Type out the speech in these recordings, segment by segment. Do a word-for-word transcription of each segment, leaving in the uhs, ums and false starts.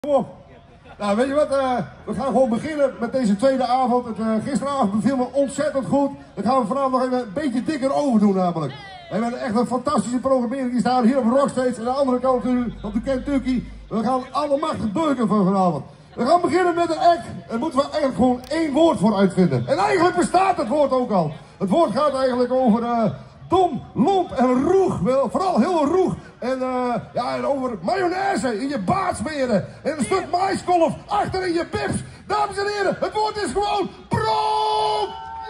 Kom op. Nou, weet je wat? Uh, we gaan gewoon beginnen met deze tweede avond. Het, uh, gisteravond beviel me ontzettend goed. Dan gaan we vanavond nog even een beetje dikker overdoen namelijk. We hebben echt een fantastische programmering. Die staan hier op Rockstage en aan de andere kant op de Kentucky. We gaan alle machten beuken van vanavond. We gaan beginnen met een act. Daar moeten we eigenlijk gewoon één woord voor uitvinden. En eigenlijk bestaat het woord ook al. Het woord gaat eigenlijk over uh, dom, lomp en roeg. Wel, vooral heel roeg. En, uh, ja, en over mayonaise in je baard smeren. En een stuk maiskolf achter in je bips. Dames en heren, het woord is gewoon brood!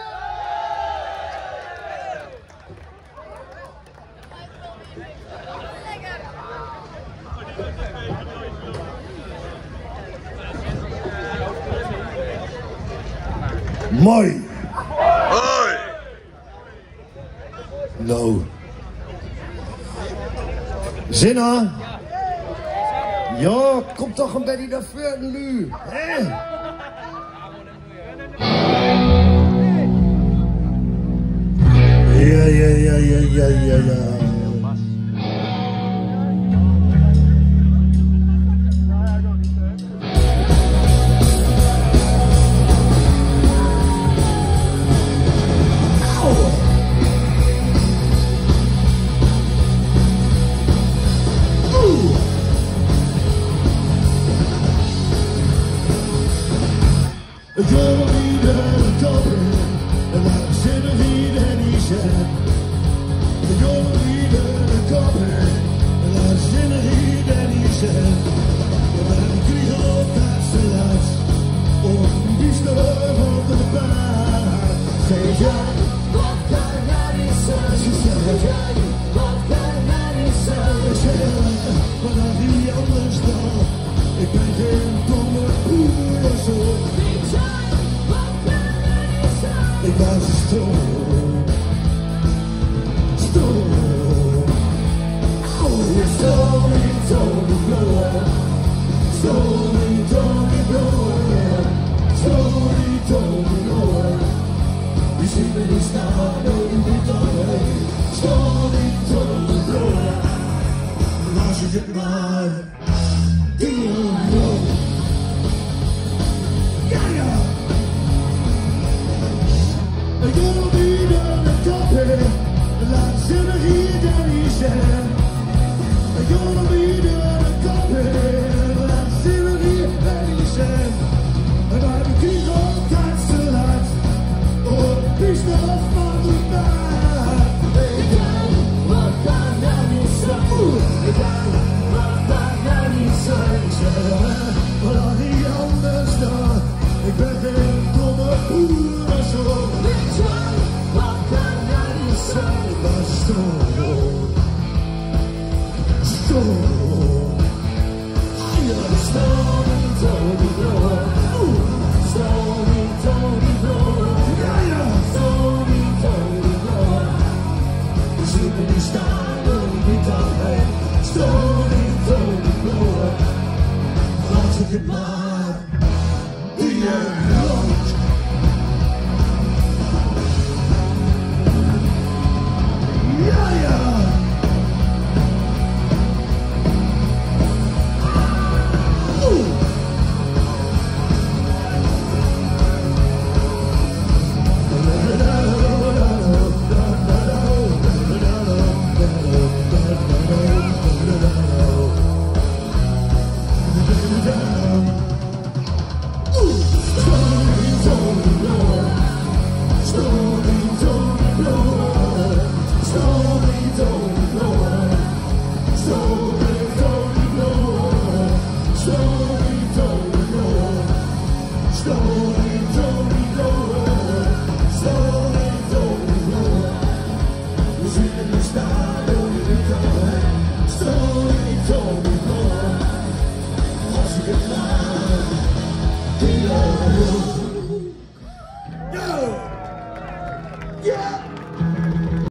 Mooi. Hoi. Nou. Zinna? Ja, kom toch een beetje naar voren nu. Hè? Ja, ja, ja, ja, ja, ja, ja. Ik wil nog niet een kopen en laat zinnen niet en niet zijn. Ik wil nog niet een kopen en laat zinnen niet en niet zijn. We waren kriegen op het verlaat, op een biester van de baan. Zeg jij, wat kan jij niet zijn? Zeg jij, wat kan jij niet zijn? Ik zeg, wat had die anders dan? Ik ben geen domme boer of zo. Ik was een stroom, stroom. Oh, je stroom niet zo bloeien, stroom niet zo bloeien, stroom niet zo bloeien. Je ziet me niet staan, ook niet alleen, stroom niet zo bloeien. Als je het maar doet, ja ja. Ik wil nog niet aan de koppen, laat zinnen hier en niet zijn. Ik wil nog niet aan de koppen, laat zinnen hier en niet zijn. En waar de krieg altijd te laat, op de piste van de baan. Ik kan, wat kan jij niet zijn? Ik kan, wat kan jij niet zijn? Wat had hij anders dan? Ik ben geen domme boer of zo. Storm, storm. Ja, de storm in Tony Bloor. Storm in Tony Bloor. Ja, ja, storm in Tony Bloor. We zitten niet staan, ook niet alleen. Storm in Tony Bloor. Laat ik het maar in je land. Ja, ja. Oeh. Story,